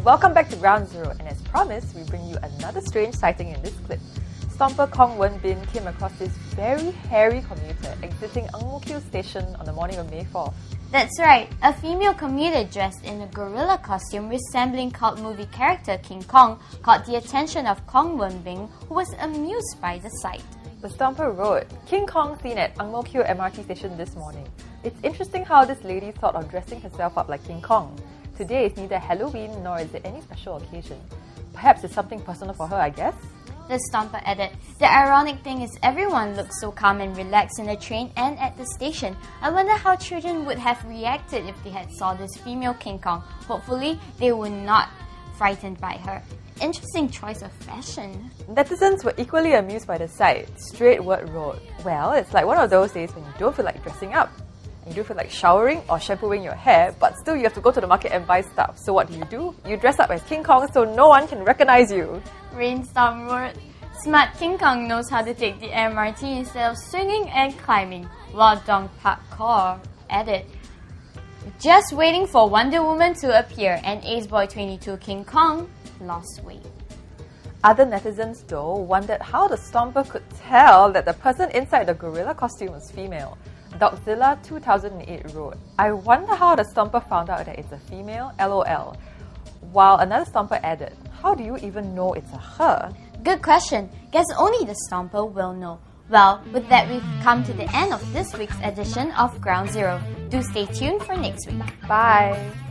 welcome back to Ground Zero, and as promised, we bring you another strange sighting in this clip. Stomper Kong Wen Bin came across this very hairy commuter exiting Ang Mo Kio station on the morning of May 4th. That's right, a female commuter dressed in a gorilla costume resembling cult movie character King Kong caught the attention of Kong Wen Bin, who was amused by the sight. The Stomper wrote, "King Kong seen at Ang Mo Kio MRT station this morning. It's interesting how this lady thought of dressing herself up like King Kong. Today is neither Halloween nor is it any special occasion. Perhaps it's something personal for her, I guess." The Stomper added, "The ironic thing is everyone looks so calm and relaxed in the train and at the station. I wonder how children would have reacted if they had saw this female King Kong. Hopefully, they were not frightened by her. Interesting choice of fashion." Netizens were equally amused by the sight. Straight Word wrote, "Well, it's like one of those days when you don't feel like dressing up. You don't feel like showering or shampooing your hair, but still you have to go to the market and buy stuff. So what do? You dress up as King Kong so no one can recognize you." Rainstorm wrote, "Smart King Kong knows how to take the MRT instead of swinging and climbing." While Dong Pak Kaur added, "Just waiting for Wonder Woman to appear, and Ace Boy 22 King Kong lost weight." Other netizens, though, wondered how the Stomper could tell that the person inside the gorilla costume was female. Dogzilla 2008 wrote, "I wonder how the Stomper found out that it's a female, LOL." While another Stomper added, "How do you even know it's a her?" Good question. Guess only the Stomper will know. Well, with that, we've come to the end of this week's edition of Ground Zero. Do stay tuned for next week. Bye!